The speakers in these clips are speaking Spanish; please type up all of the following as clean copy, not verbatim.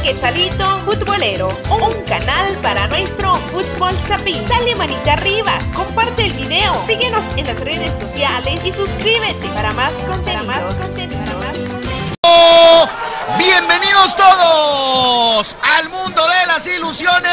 Quetzalito Futbolero, un canal para nuestro fútbol chapín. Dale manita arriba, comparte el video, síguenos en las redes sociales y suscríbete para más contenidos. Bienvenidos todos al mundo de las ilusiones,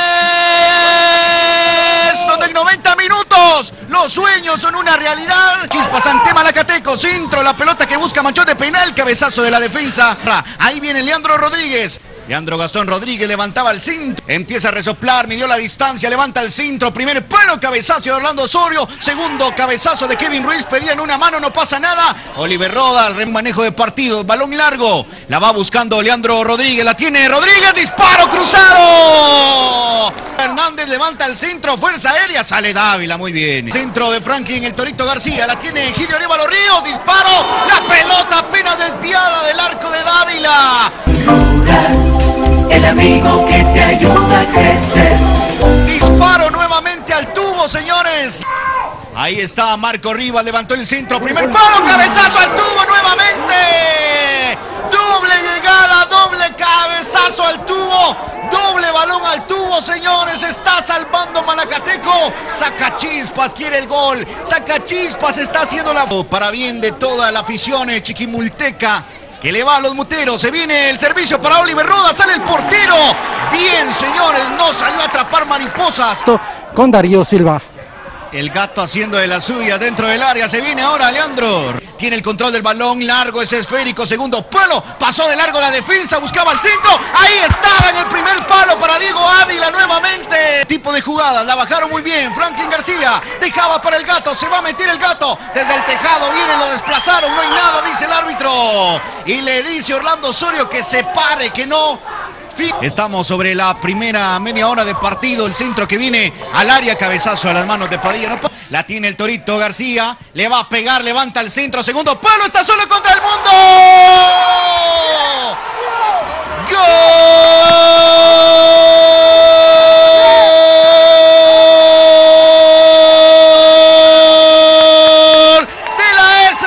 donde en 90 minutos los sueños son una realidad. Chispas ante Malacateco, centro, la pelota que busca Manchón de penal, cabezazo de la defensa. Ahí viene Leandro Rodríguez. Leandro Gastón Rodríguez levantaba el centro, empieza a resoplar, midió la distancia, levanta el centro, primer palo, cabezazo de Orlando Osorio, segundo cabezazo de Kevin Ruiz, pedían una mano, no pasa nada. Oliver Rodas, manejo de partido, balón largo, la va buscando Leandro Rodríguez, la tiene Rodríguez, disparo cruzado. Hernández levanta el centro, fuerza aérea, sale Dávila, muy bien. Centro de Franklin, el Torito García, la tiene Egidio Arévalo Ríos, disparo, la pelota apenas desviada del arco de Dávila. El amigo que te ayuda a crecer. Disparo nuevamente al tubo, señores. Ahí está Marco Rivas, levantó el centro, primer palo, cabezazo al tubo nuevamente. Doble llegada, doble cabezazo al tubo, doble balón al tubo, señores. Está salvando Malacateco. Sacachispas quiere el gol. Sacachispas está haciendo la para bien de toda la afición chiquimulteca, que le va a los muteros. Se viene el servicio para Oliver Rodas, sale el portero. Bien, señores, no salió a atrapar mariposas. Con Darío Silva. El gato haciendo de la suya dentro del área. Se viene ahora Leandro. Tiene el control del balón, largo, es esférico, segundo palo. Pasó de largo la defensa, buscaba el centro. Ahí estaba en el primer palo para Diego Ávila nuevamente. Tipo de jugadas, la bajaron muy bien. Franklin García dejaba para el gato, se va a meter el gato. Desde el tejado viene, lo desplazaron, no hay nada, dice el árbitro. Y le dice Orlando Osorio que se pare, que no. Estamos sobre la primera media hora de partido. El centro que viene al área, cabezazo a las manos de Padilla. La tiene el Torito García, le va a pegar, levanta el centro, segundo palo, está solo contra el mundo. ¡Gol de la S!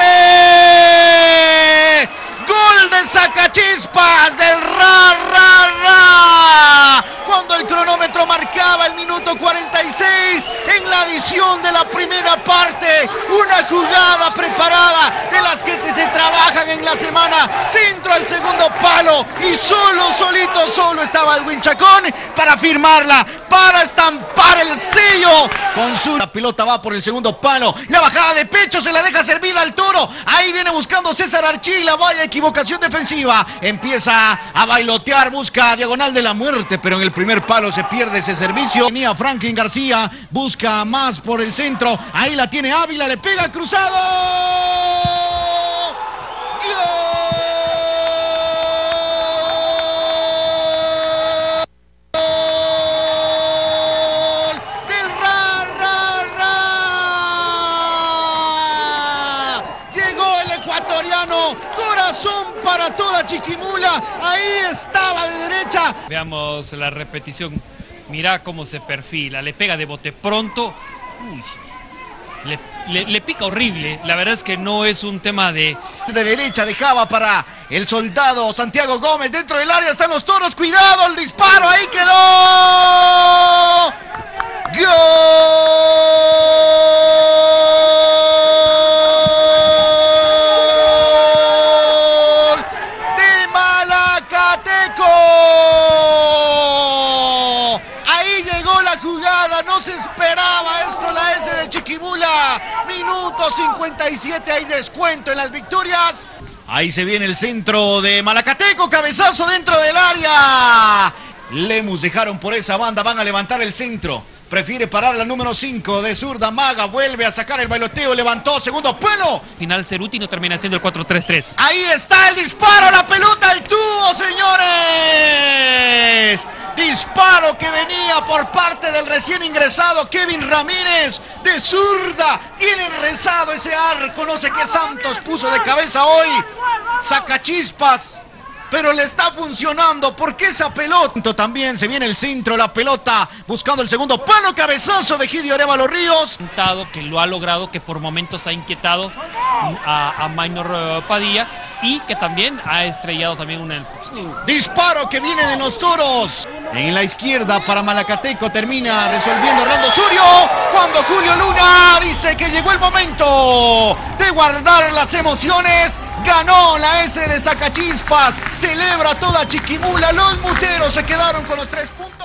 ¡Gol de Sacachispas del cuando el cronómetro marcaba el minuto 46 en la adición de la primera parte? Una jugada preparada de las que se trabajan en la semana. Centro al segundo palo y solo estaba Edwin Chacón para firmarla, para estampar el sello con su... La pelota va por el segundo palo, la bajada de pecho se la deja servida al Toro. Ahí viene buscando César Archila, vaya equivocación defensiva. Empieza a bailotear, busca diagonal de la muerte, pero en el primer palo se pierde ese servicio. Venía Franklin García, busca más por el centro, ahí la tiene Ávila, le pega cruzado. ¡Gol! Del Llegó el ecuatoriano, corazón para toda Chiquimula, ahí estaba de derecha. Veamos la repetición, mira cómo se perfila, le pega de bote pronto. Uy, le pica horrible, la verdad es que no es un tema de derecha, dejaba para el soldado Santiago Gómez, dentro del área están los Toros, cuidado, el disparo, ahí quedó. ¡Gol! No se esperaba esto, la S de Chiquimula. Minuto 57, hay descuento en las victorias. Ahí se viene el centro de Malacateco, cabezazo dentro del área. Lemus dejaron por esa banda, van a levantar el centro. Prefiere parar la número 5 de zurda, Maga vuelve a sacar el bailoteo, levantó, segundo palo. Final Ceruti no termina siendo el 4-3-3. Ahí está el disparo, la pelota al tubo, señores. Disparo que venía por parte del recién ingresado Kevin Ramírez de zurda. Tiene rezado ese arco, no sé qué Santos puso de cabeza hoy. Sacachispas. Pero le está funcionando, porque esa pelota también se viene el centro, la pelota buscando el segundo palo, cabezazo de Egidio Arévalo Ríos. Que lo ha logrado, que por momentos ha inquietado a Maynor Padilla, y que también ha estrellado también una en el poste. Disparo que viene de los Toros. En la izquierda para Malacateco, termina resolviendo Orlando Surio, cuando Julio Luna dice que llegó el momento de guardar las emociones. Ganó la S de Sacachispas, celebra toda Chiquimula, los muteros se quedaron con los 3 puntos.